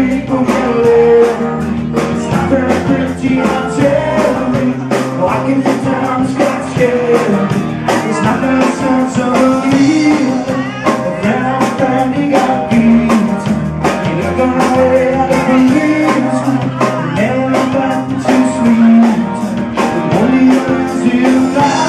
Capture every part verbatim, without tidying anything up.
people yelling. It's not very pretty, I'm telling you. Walking through town is quite scary. It's not no sense of believing. But then I'm finally got beat. You look away out of the leaves. You never look back too sweet. The only ones you lie.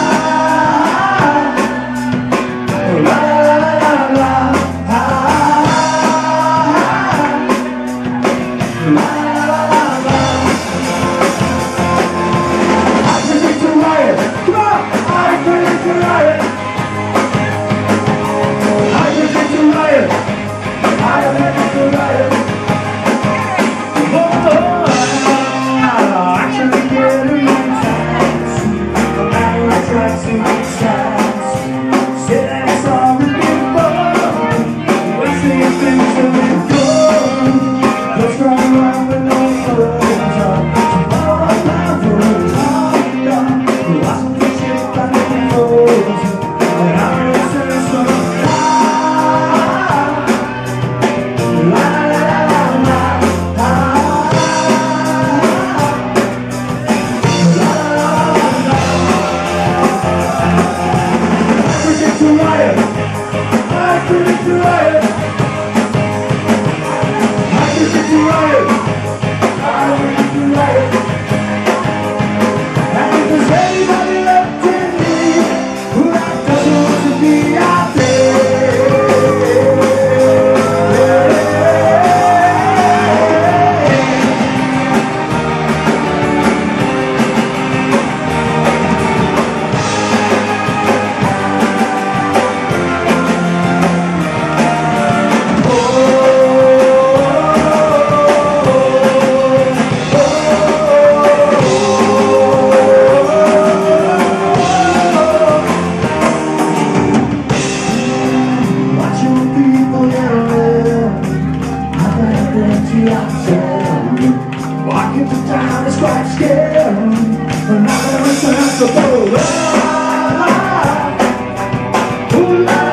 Walking through town is quite scary, but not very sensible. Ooh, la,